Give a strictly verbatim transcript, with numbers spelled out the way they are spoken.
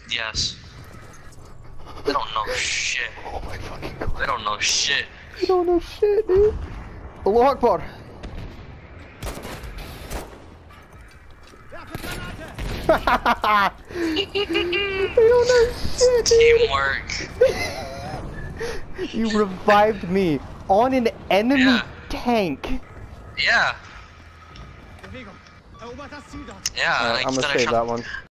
Yes. They don't know shit. Oh my fucking god. They don't know shit. You don't know shit, dude. Allah Akbar. They don't know shit, dude. Teamwork. You revived me on an enemy Yeah. tank. Yeah. Yeah. Alright, like, I'm then gonna I save shot- that one.